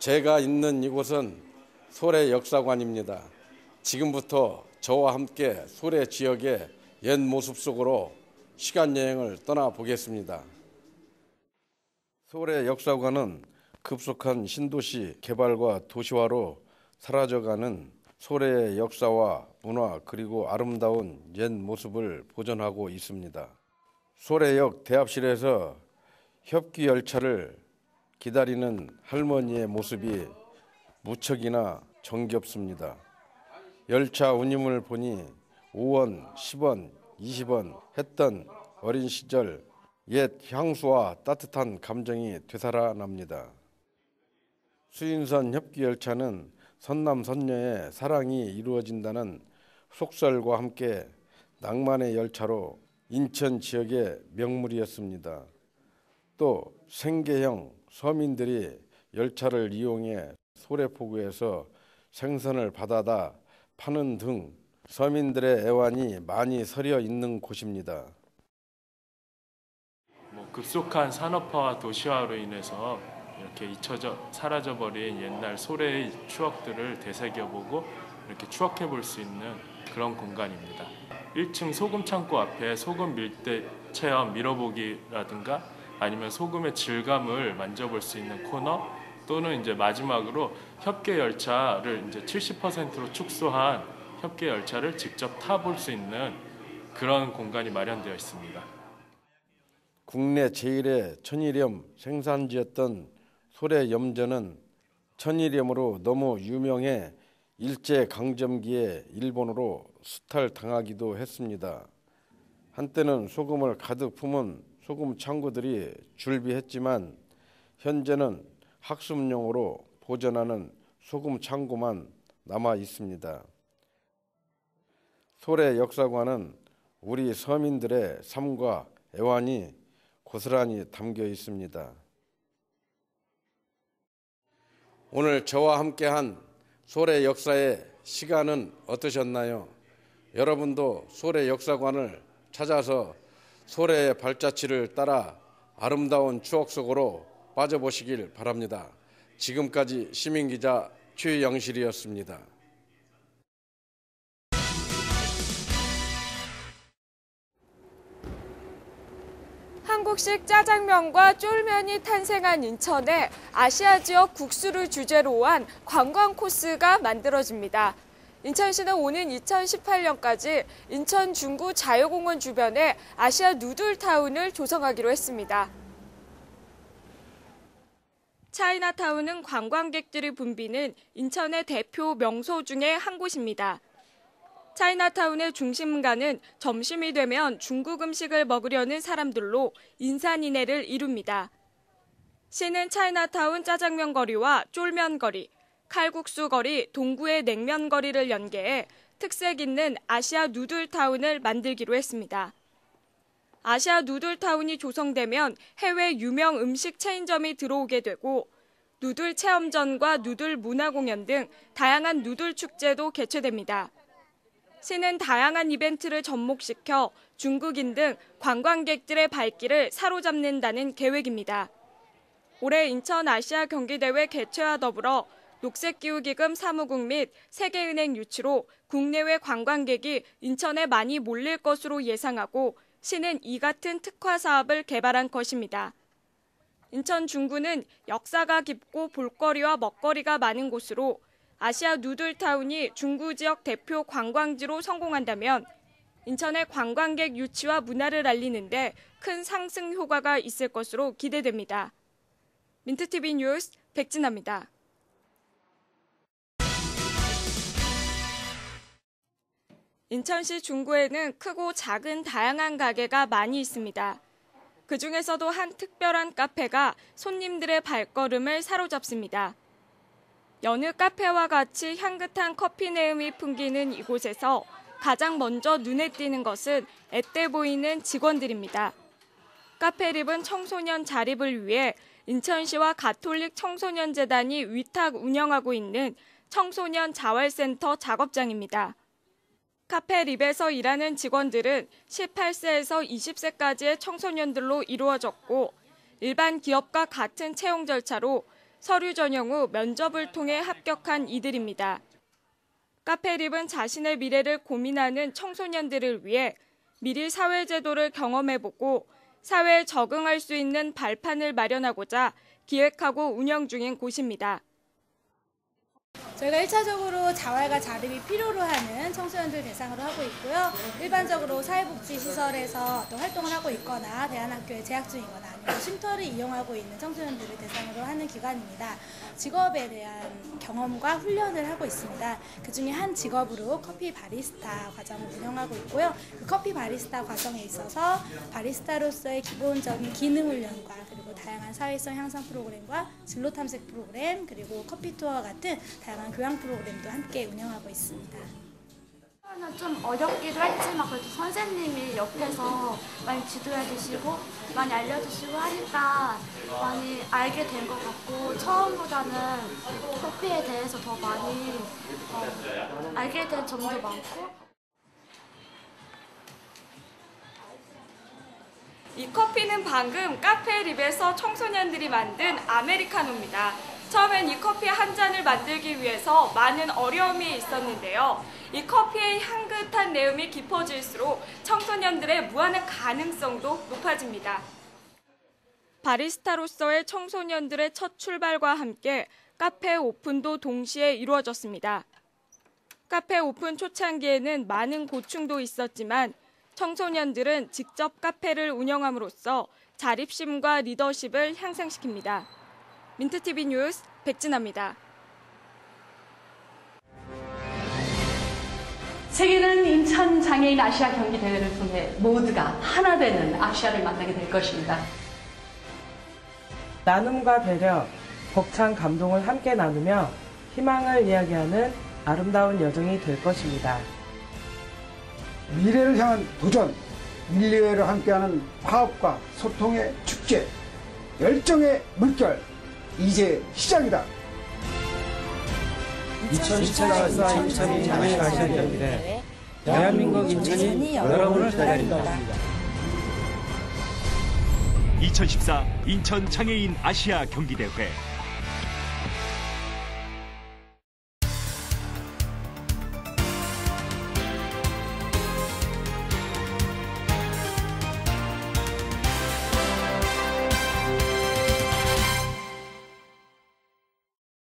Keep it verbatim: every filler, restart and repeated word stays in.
제가 있는 이곳은 소래 역사관입니다. 지금부터 저와 함께 소래 지역의 옛 모습 속으로 시간 여행을 떠나보겠습니다. 소래 역사관은 급속한 신도시 개발과 도시화로 사라져가는 소래의 역사와 문화 그리고 아름다운 옛 모습을 보존하고 있습니다. 소래역 대합실에서 협기 열차를 기다리는 할머니의 모습이 무척이나 정겹습니다. 열차 운임을 보니 오 원, 십 원, 이십 원 했던 어린 시절 옛 향수와 따뜻한 감정이 되살아납니다. 수인선 협기열차는 선남 선녀의 사랑이 이루어진다는 속설과 함께 낭만의 열차로 인천 지역의 명물이었습니다. 또 생계형 서민들이 열차를 이용해 소래포구에서 생선을 받아다 파는 등 서민들의 애환이 많이 서려 있는 곳입니다. 뭐 급속한 산업화와 도시화로 인해서 이렇게 잊혀져 사라져버린 옛날 소래의 추억들을 되새겨보고 이렇게 추억해볼 수 있는 그런 공간입니다. 일 층 소금 창고 앞에 소금 밀대 체험 밀어보기라든가 아니면 소금의 질감을 만져볼 수 있는 코너, 또는 이제 마지막으로 협계 열차를 이제 칠십 퍼센트로 축소한 협계 열차를 직접 타볼 수 있는 그런 공간이 마련되어 있습니다. 국내 제일의 천일염 생산지였던 소래 염전은 천일염으로 너무 유명해 일제강점기에 일본으로 수탈당하기도 했습니다. 한때는 소금을 가득 품은 소금 창고들이 줄비했지만 현재는 학습용으로 보존하는 소금 창고만 남아 있습니다. 소래 역사관은 우리 서민들의 삶과 애환이 고스란히 담겨 있습니다. 오늘 저와 함께한 소래 역사의 시간은 어떠셨나요? 여러분도 소래 역사관을 찾아서 소래의 발자취를 따라 아름다운 추억 속으로 빠져보시길 바랍니다. 지금까지 시민기자 최영실이었습니다. 한국식 짜장면과 쫄면이 탄생한 인천에 아시아 지역 국수를 주제로 한 관광 코스가 만들어집니다. 인천시는 오는 이천십팔 년까지 인천 중구 자유공원 주변에 아시아 누들타운을 조성하기로 했습니다. 차이나타운은 관광객들이 붐비는 인천의 대표 명소 중에 한 곳입니다. 차이나타운의 중심가는 점심이 되면 중국 음식을 먹으려는 사람들로 인산인해를 이룹니다. 시는 차이나타운 짜장면 거리와 쫄면 거리, 칼국수 거리, 동구의 냉면 거리를 연계해 특색 있는 아시아 누들타운을 만들기로 했습니다. 아시아 누들타운이 조성되면 해외 유명 음식 체인점이 들어오게 되고 누들 체험전과 누들 문화공연 등 다양한 누들 축제도 개최됩니다. 시는 다양한 이벤트를 접목시켜 중국인 등 관광객들의 발길을 사로잡는다는 계획입니다. 올해 인천 아시아 경기대회 개최와 더불어 녹색기후기금 사무국 및 세계은행 유치로 국내외 관광객이 인천에 많이 몰릴 것으로 예상하고 시는 이 같은 특화 사업을 개발한 것입니다. 인천 중구는 역사가 깊고 볼거리와 먹거리가 많은 곳으로 아시아 누들타운이 중구 지역 대표 관광지로 성공한다면 인천의 관광객 유치와 문화를 알리는 데 큰 상승 효과가 있을 것으로 기대됩니다. 민트티비 뉴스 백진아입니다. 인천시 중구에는 크고 작은 다양한 가게가 많이 있습니다. 그중에서도 한 특별한 카페가 손님들의 발걸음을 사로잡습니다. 여느 카페와 같이 향긋한 커피 내음이 풍기는 이곳에서 가장 먼저 눈에 띄는 것은 앳돼 보이는 직원들입니다. 카페립은 청소년 자립을 위해 인천시와 가톨릭 청소년재단이 위탁 운영하고 있는 청소년 자활센터 작업장입니다. 카페립에서 일하는 직원들은 십팔 세에서 이십 세까지의 청소년들로 이루어졌고 일반 기업과 같은 채용 절차로 서류 전형 후 면접을 통해 합격한 이들입니다. 카페립은 자신의 미래를 고민하는 청소년들을 위해 미리 사회제도를 경험해보고 사회에 적응할 수 있는 발판을 마련하고자 기획하고 운영 중인 곳입니다. 저희가 일 차적으로 자활과 자립이 필요로 하는 청소년들 대상으로 하고 있고요. 일반적으로 사회복지시설에서 어떤 활동을 하고 있거나 대안학교에 재학 중이거나 아니면 쉼터를 이용하고 있는 청소년들을 대상으로 하는 기관입니다. 직업에 대한 경험과 훈련을 하고 있습니다. 그중에 한 직업으로 커피 바리스타 과정을 운영하고 있고요. 그 커피 바리스타 과정에 있어서 바리스타로서의 기본적인 기능 훈련과 그리고 다양한 사회성 향상 프로그램과 진로 탐색 프로그램 그리고 커피 투어 같은 다양한 교양 프로그램도 함께 운영하고 있습니다. 좀 어렵기도 했지만 그래도 선생님이 옆에서 많이 지도해 주시고 많이 알려주시고 하니까 많이 알게 된 것 같고 처음보다는 커피에 대해서 더 많이 어, 알게 된 점도 많고 이 커피는 방금 카페립에서 청소년들이 만든 아메리카노입니다. 처음엔 이 커피 한 잔을 만들기 위해서 많은 어려움이 있었는데요. 이 커피의 향긋한 내음이 깊어질수록 청소년들의 무한한 가능성도 높아집니다. 바리스타로서의 청소년들의 첫 출발과 함께 카페 오픈도 동시에 이루어졌습니다. 카페 오픈 초창기에는 많은 고충도 있었지만 청소년들은 직접 카페를 운영함으로써 자립심과 리더십을 향상시킵니다. 민트티비 뉴스 백진아입니다. 세계는 인천 장애인 아시아 경기 대회를 통해 모두가 하나 되는 아시아를 만나게 될 것입니다. 나눔과 배려, 벅찬 감동을 함께 나누며 희망을 이야기하는 아름다운 여정이 될 것입니다. 미래를 향한 도전, 인류애를 함께하는 화합과 소통의 축제, 열정의 물결, 이제 시작이다. 이천십사 인천 장애인 아시아 경기대 대한민국 인천이 여러분을 기다립니다. 이천십사 인천 장애인 아시아 경기대회